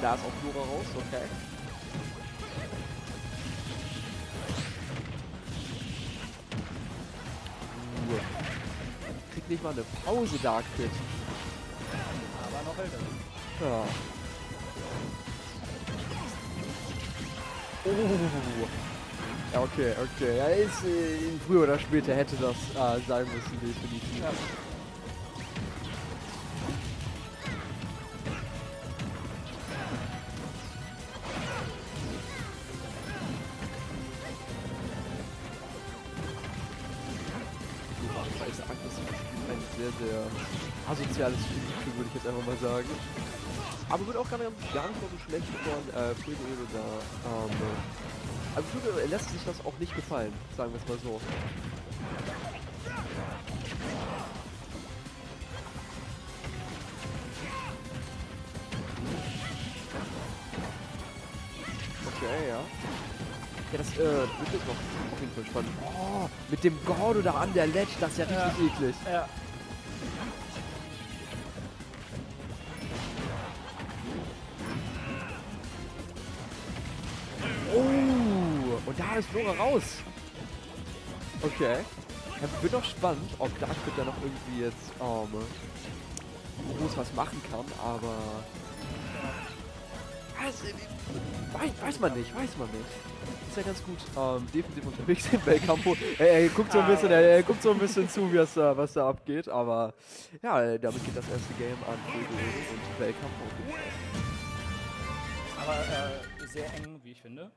Da ist auch Flora raus, okay. Kriegt nicht mal eine Pause, Dark Pit. Aber noch älter. Ja. Oh. Ja, okay, okay. Ja, ist, früher oder später hätte das sein müssen, definitiv. Ja. Ein sehr, sehr asoziales Spiel, würde ich jetzt einfach mal sagen. Aber wird auch gar nicht mal so schlecht von Fuego da. Also Fuego lässt sich das auch nicht gefallen, sagen wir es mal so. Okay, ja. Ja, das wird jetzt noch auf jeden Fall spannend. Oh, mit dem Gordo da an der Ledge, das ist ja richtig eklig. Ja. Oh, und da ist Flora raus. Okay. Ja, wird doch spannend, ob Dark Pit da noch irgendwie jetzt groß was machen kann, aber... Weiß man nicht. Ist ja ganz gut defensiv unterwegs im Belcampo. Er guckt so ein bisschen zu, wie was da abgeht, aber ja, damit geht das erste Game an Fuego und Belcampo. Aber sehr eng, wie ich finde.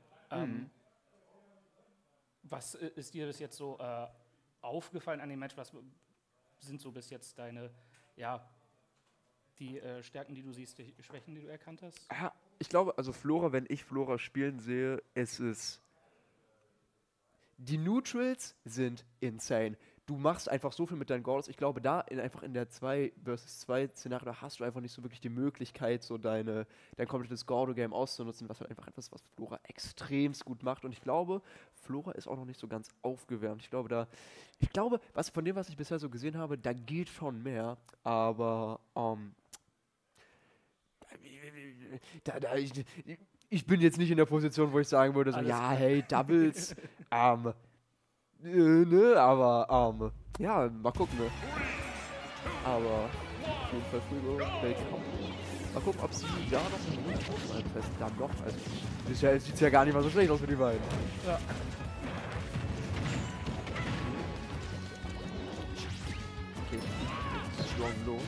Was ist dir bis jetzt so aufgefallen an dem Match? Was sind so bis jetzt deine, ja, die Stärken, die du siehst, die Schwächen, die du erkannt hast? Ja, ich glaube, also Flora, wenn ich Flora spielen sehe, die Neutrals sind insane. Du machst einfach so viel mit deinen Gordos. Ich glaube, einfach in der 2 vs 2 Szenario, da hast du einfach nicht so wirklich die Möglichkeit, so dein komplettes Gordo-Game auszunutzen, was halt einfach etwas, was Flora extremst gut macht. Und ich glaube, Flora ist auch noch nicht so ganz aufgewärmt. Ich glaube, von dem, was ich bisher so gesehen habe, da geht schon mehr. Aber, ich bin jetzt nicht in der Position, wo ich sagen würde, so, ja, hey, Doubles, ne, aber, ja, mal gucken, ne. Aber, auf jeden Fall Fuego, mal gucken, ob sie da noch einen guten Schuss einfesten. Dann doch, also, sieht's ja gar nicht mal so schlecht aus für die beiden. Ja. Okay, strong los.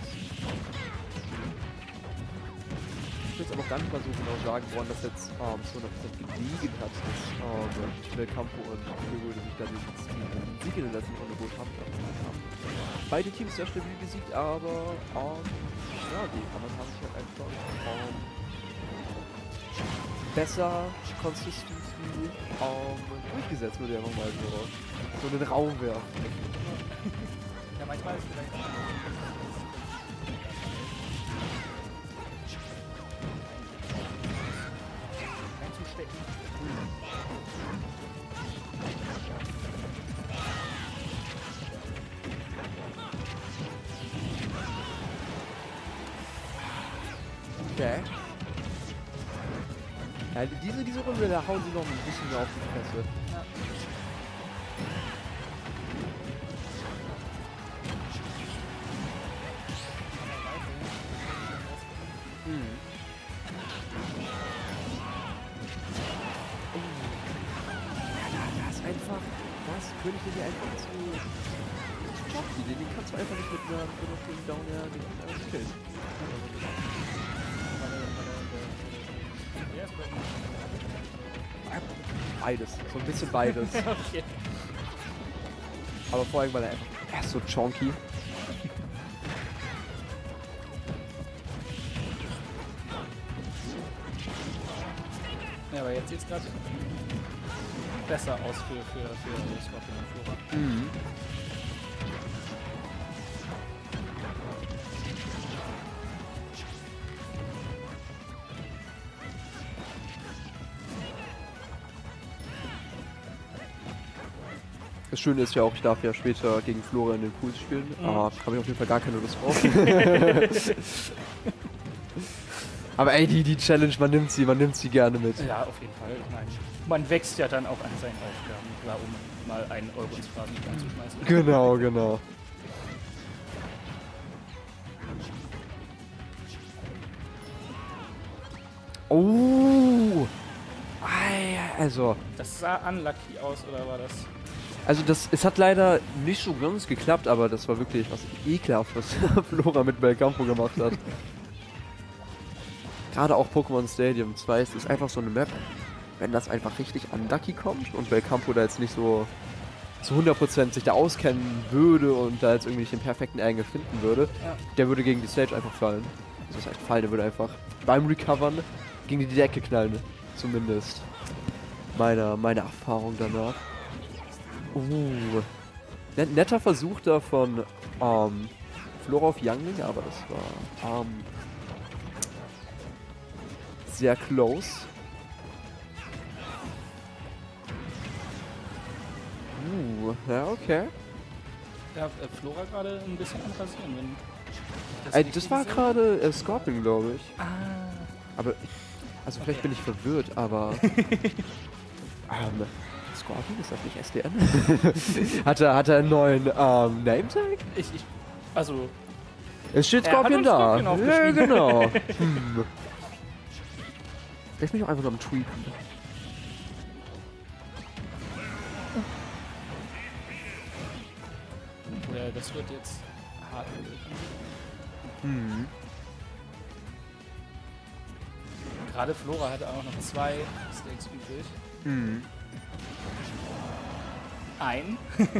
Ich will jetzt aber auch gar nicht mal so genau sagen, woran das jetzt zu 100% gelegen hat, dass Belcampo und Fuego sich da den Sieg in der letzten Runde geholt haben. Beide Teams sehr stabil besiegt, aber ja, die anderen haben sich halt einfach besser Consistency durchgesetzt, würde ich einfach mal so in den Raum werfen. Ja, manchmal ist vielleicht einzustecken. Okay. Ja, diese Runde, da hauen sie noch ein bisschen mehr auf die Fresse. Ja. König dir einfach zu Jockey, den kannst du einfach nicht mit einer schönen Downer killen. Beides, so ein bisschen beides. Okay. Aber vor allem, weil er ist so chonky. Ja, aber jetzt sieht's gerade besser aus für Scorpion und Flora. Mhm. Das Schöne ist ja auch, ich darf ja später gegen Flora in den Pools spielen. Habe ich auf jeden Fall gar keine Lust drauf. Aber ey, die Challenge, man nimmt sie gerne mit. Ja, auf jeden Fall. Ich meine, man wächst ja dann auch an seinen Aufgaben, klar, um mal einen Euro ins Phrasenspiel anzuschmeißen. Genau, genau. Oh! Also. Das sah unlucky aus, oder war das? Also es hat leider nicht so ganz geklappt, aber das war wirklich was ekelhaft, was Flora mit Belcampo gemacht hat. Gerade auch Pokémon Stadium 2 ist einfach so eine Map, wenn das einfach richtig unlucky kommt und Belcampo da jetzt nicht so zu 100% sich da auskennen würde und da jetzt irgendwie nicht den perfekten Angle finden würde, Ja. der würde gegen die Stage einfach fallen. Also das heißt fallen, der würde einfach beim Recovern gegen die Decke knallen, zumindest. Meine Erfahrung danach. Netter Versuch da von Flora auf Youngling, aber das war sehr close. Ja, okay. Ja, Flora gerade ein bisschen am Rasieren, wenn das Das richtig war sehe. gerade Scorpion, glaube ich. Ah, Aber, also vielleicht bin ich verwirrt, aber... Scorpion, ist das nicht SDN? hat er einen neuen Nametag? also, Es steht Er hat Scorpion uns da. Scorpion Ja, aufgeschrieben. genau. Vielleicht bin ich auch einfach nur am Tweeten. ja, das wird jetzt hart. Gerade Flora hatte auch noch 2 Stakes übrig. Ein.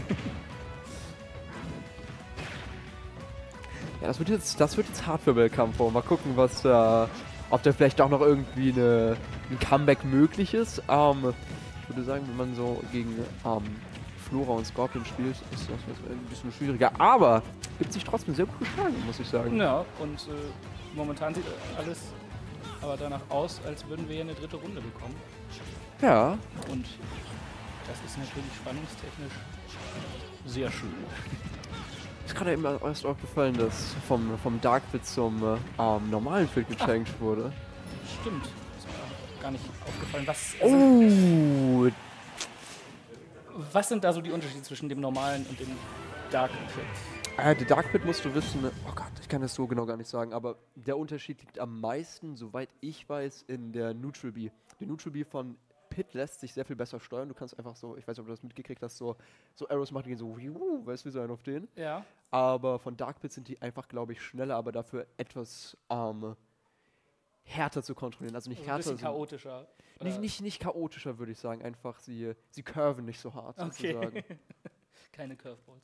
Ja, das wird jetzt hart für Belcampo. Mal gucken, ob da vielleicht auch noch irgendwie ein Comeback möglich ist. Ich würde sagen, wenn man so gegen Flora und Scorpion spielt, ist das ein bisschen schwieriger. Aber gibt sich trotzdem sehr gut geschlagen, muss ich sagen. Ja, und momentan sieht alles aber danach aus, als würden wir hier eine 3. Runde bekommen. Ja. Und das ist natürlich spannungstechnisch sehr schön. Ist gerade eben erst aufgefallen, dass vom Dark Pit zum normalen Field gechanged wurde. Stimmt. Ist mir auch gar nicht aufgefallen. Oh! Was sind da so die Unterschiede zwischen dem normalen und dem Dark Pit? Der Dark Pit musst du wissen, oh Gott, ich kann das so genau gar nicht sagen, aber der Unterschied liegt am meisten, soweit ich weiß, in der Neutral Bee. Die Neutral Bee von Pit lässt sich sehr viel besser steuern. Du kannst einfach so, ich weiß nicht, ob du das mitgekriegt hast, so Arrows machen, die gehen so, weißt du, wie so ein auf den. Ja. Aber von Dark Pit sind die einfach, glaube ich, schneller, aber dafür etwas härter zu kontrollieren. Also nicht Also ein härter, bisschen chaotischer. nicht chaotischer, würde ich sagen. Einfach, sie curven nicht so hart, Okay. sozusagen. Keine Curveballs.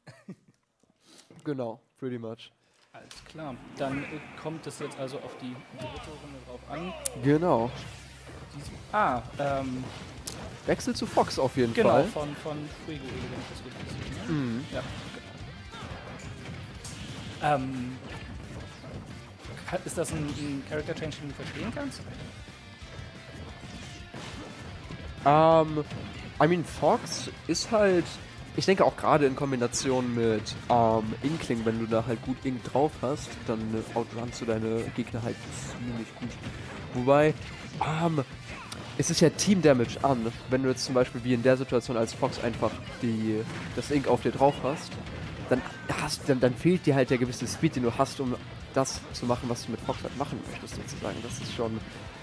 Genau, pretty much. Alles klar. Dann kommt es jetzt also auf die 3. Runde drauf an. Genau. Wechsel zu Fox auf jeden Genau, Fall. von Fuego, wenn ich das richtig sehe. Ne? Mhm. Ja, genau. Ist das ein Character Change, den du verstehen kannst? I mean, Fox ist halt, ich denke auch gerade in Kombination mit Inkling, wenn du da halt gut Ink drauf hast, dann outrunst du deine Gegner halt ziemlich gut. Wobei, es ist ja Team Damage an, wenn du jetzt zum Beispiel wie in der Situation als Fox einfach das Ink auf dir drauf hast, dann fehlt dir halt der gewisse Speed, den du hast, um das zu machen, was du mit Fox halt machen möchtest, sozusagen. Das ist schon...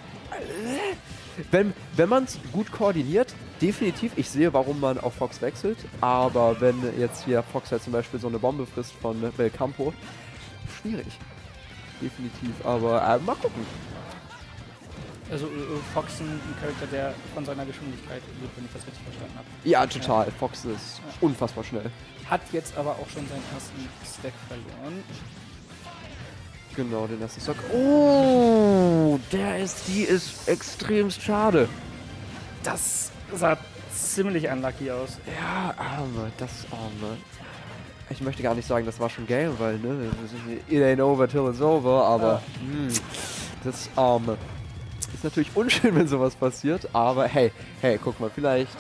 Wenn man es gut koordiniert, definitiv, ich sehe, warum man auf Fox wechselt, aber wenn jetzt hier Fox halt zum Beispiel so eine Bombe frisst von Belcampo, schwierig. Definitiv, aber mal gucken. Also Fox ein Charakter, der von seiner Geschwindigkeit lebt, wenn ich das richtig verstanden habe. Ja, total. Fox ist unfassbar schnell. Hat jetzt aber auch schon seinen ersten Stack verloren. Genau, den ersten Stock. Oh, die ist extremst schade. Das sah ziemlich unlucky aus. Ja, das Arme. Ich möchte gar nicht sagen, das war schon Game, weil, ne, it ain't over till it's over, aber das ist natürlich unschön, wenn sowas passiert, aber hey, guck mal, vielleicht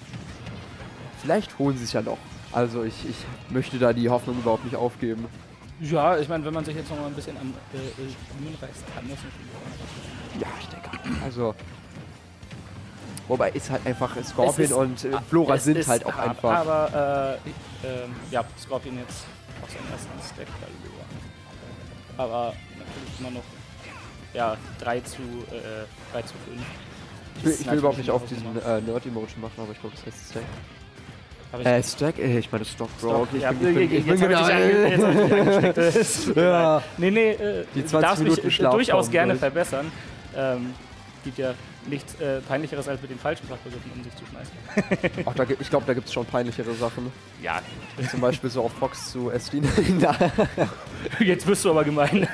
holen sie es ja noch. Also ich möchte da die Hoffnung überhaupt nicht aufgeben. Ja, ich meine, wenn man sich jetzt noch mal ein bisschen am Blumen reißt, kann das natürlich auch. Ja, ich denke. Also. Wobei ist halt einfach Scorpion ist- und Flora Es sind ist halt auch hart, einfach. Aber ja, Scorpion jetzt auf seinen ersten Stack verloren. Aber natürlich immer noch ja, 3 zu 5. Ich will überhaupt nicht auf diesen Nerd-Emotion machen, aber ich glaube, das heißt Stack. Stack? Ich meine Stock, Bro. Okay, ja, ich bin jetzt hab ich dich angesteckt. Es tut mir Ja. leid. Nee, Die du 20 darfst mich Minuten Schlaf durchaus kommen gerne durch. verbessern. Gibt ja nichts Peinlicheres, als mit den falschen Fachbegriffen um sich zu schmeißen. Ach, ich glaube, da gibt es schon peinlichere Sachen. Ja, Zum Beispiel so auf Fox zu Estin. jetzt wirst du aber gemein.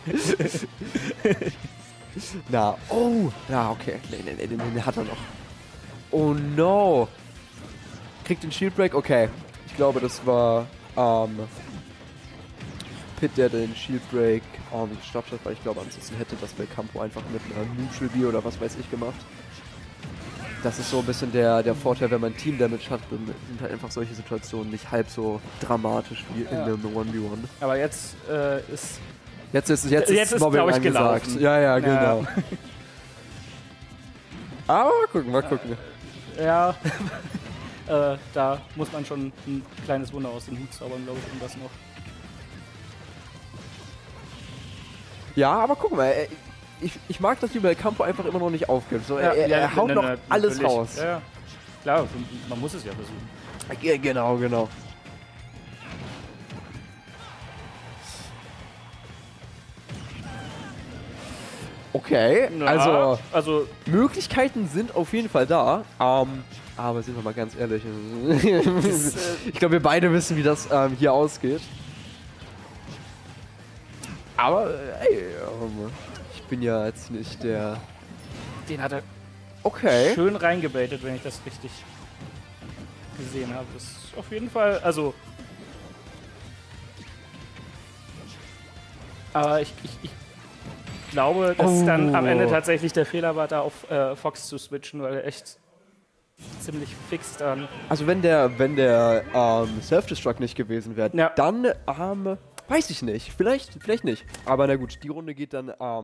Na, oh! Ja, okay. Nee, den hat er noch. Oh no! Kriegt den Shield Break? Okay. Ich glaube, das war Pit, der den Shield Break nicht gestoppt hat, weil ich glaube, ansonsten hätte das Belcampo einfach mit einer Neutral B oder was weiß ich gemacht. Das ist so ein bisschen der Vorteil, wenn man Team Damage hat, dann sind halt einfach solche Situationen nicht halb so dramatisch wie in einem 1v1. Aber jetzt ist Jetzt ist glaub Mobbing ich, angesagt. gelaufen. Ja, genau. Aber mal gucken. ja. Da muss man schon ein kleines Wunder aus dem Hut zaubern, glaube ich, um das noch. Ja, aber guck mal, ich mag, dass die Belcampo einfach immer noch nicht aufgibt. So, er haut noch alles natürlich. raus. Ja, klar, man muss es ja versuchen. Ja, genau. Okay, Ja, also Möglichkeiten sind auf jeden Fall da. Aber sind wir mal ganz ehrlich, ich glaube, wir beide wissen, wie das hier ausgeht. Aber ey, ich bin ja jetzt nicht der... Den hat er Okay. schön reingebaitet, wenn ich das richtig gesehen habe. Das ist auf jeden Fall, also... Aber ich glaube, dass dann am Ende tatsächlich der Fehler war, da auf Fox zu switchen, weil er echt ziemlich fix dann... Also wenn der Self-Destruct nicht gewesen wäre, Ja. dann weiß ich nicht. Vielleicht nicht. Aber na gut, die Runde geht dann